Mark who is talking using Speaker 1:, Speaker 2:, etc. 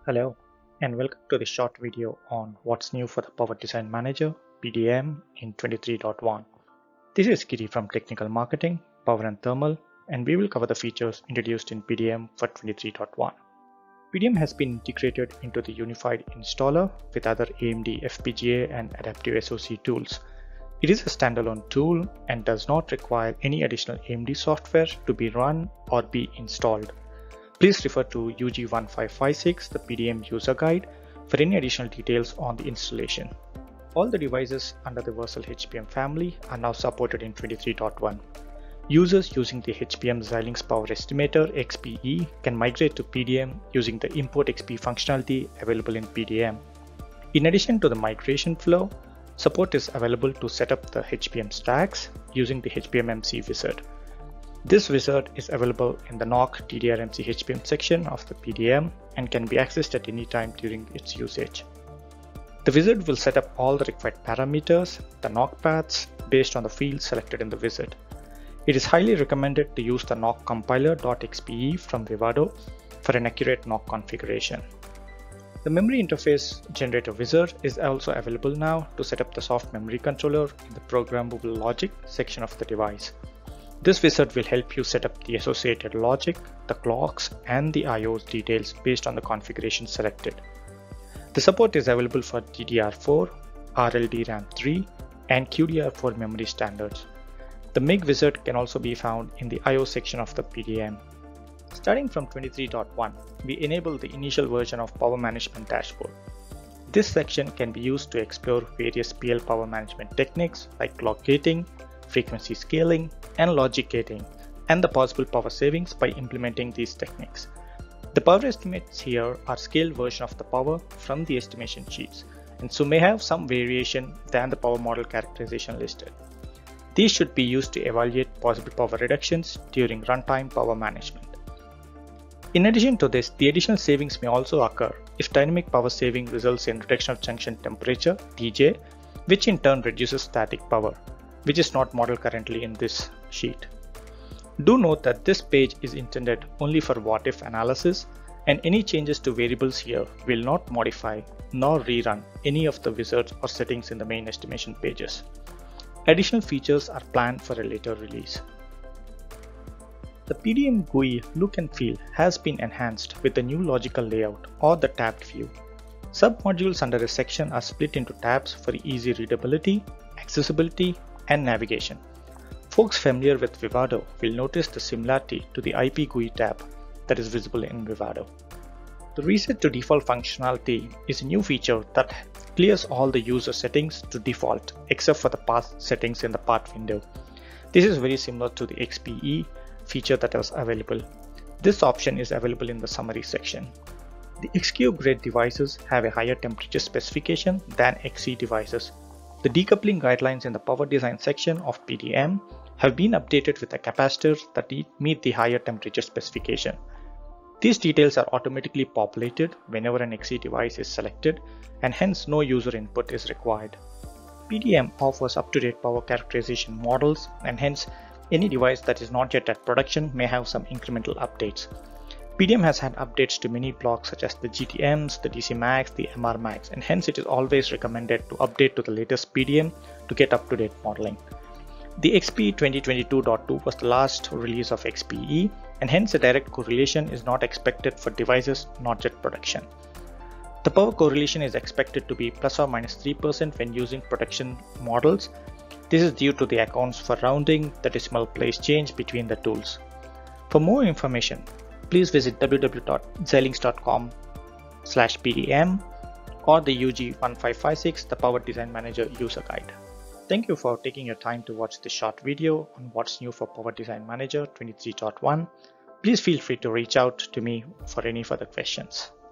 Speaker 1: Hello and welcome to this short video on what's new for the Power Design Manager PDM in 23.1. This is Kiri from Technical Marketing, Power and Thermal, and we will cover the features introduced in PDM for 23.1. PDM has been integrated into the unified installer with other AMD FPGA and adaptive SoC tools. It is a standalone tool and does not require any additional AMD software to be run or be installed. Please refer to UG1556, the PDM user guide, for any additional details on the installation. All the devices under the Versal HPM family are now supported in 23.1. Users using the HPM Xilinx Power Estimator XPE can migrate to PDM using the Import XP functionality available in PDM. In addition to the migration flow, support is available to set up the HPM stacks using the HPMMC wizard. This wizard is available in the NOC DDRMC HPM section of the PDM and can be accessed at any time during its usage. The wizard will set up all the required parameters, the NOC paths, based on the fields selected in the wizard. It is highly recommended to use the NOC compiler.xpe from Vivado for an accurate NOC configuration. The memory interface generator wizard is also available now to set up the soft memory controller in the programmable logic section of the device. This wizard will help you set up the associated logic, the clocks, and the I/O details based on the configuration selected. The support is available for DDR4, RLDRAM3, and QDR4 memory standards. The MIG wizard can also be found in the I/O section of the PDM. Starting from 23.1, we enable the initial version of Power Management Dashboard. This section can be used to explore various PL power management techniques like clock gating, frequency scaling, and logic gating, and the possible power savings by implementing these techniques. The power estimates here are scaled version of the power from the estimation sheets, and so may have some variation than the power model characterization listed. These should be used to evaluate possible power reductions during runtime power management. In addition to this, the additional savings may also occur if dynamic power saving results in reduction of junction temperature (DJ), which in turn reduces static power, which is not modeled currently in this sheet. Do note that this page is intended only for what-if analysis, and any changes to variables here will not modify nor rerun any of the wizards or settings in the main estimation pages. Additional features are planned for a later release. The PDM GUI look and feel has been enhanced with the new logical layout or the tabbed view. Submodules under a section are split into tabs for easy readability, accessibility, and navigation. Folks familiar with Vivado will notice the similarity to the IP GUI tab that is visible in Vivado. The reset to default functionality is a new feature that clears all the user settings to default except for the path settings in the path window. This is very similar to the XPE feature that was available. This option is available in the summary section. The XQ grade devices have a higher temperature specification than XC devices. The decoupling guidelines in the power design section of PDM have been updated with the capacitors that meet the higher temperature specification. These details are automatically populated whenever an XC device is selected, and hence no user input is required. PDM offers up-to-date power characterization models, and hence any device that is not yet at production may have some incremental updates. PDM has had updates to many blocks such as the GTMs, the DC Max, the MR Max, and hence it is always recommended to update to the latest PDM to get up-to-date modeling. The XPE 2022.2 was the last release of XPE, and hence a direct correlation is not expected for devices not yet production. The power correlation is expected to be plus or minus 3% when using production models. This is due to the accounts for rounding the decimal place change between the tools. For more information, please visit www.xilinx.com/PDM or the UG1556, the Power Design Manager user guide. Thank you for taking your time to watch this short video on what's new for Power Design Manager 23.1. Please feel free to reach out to me for any further questions.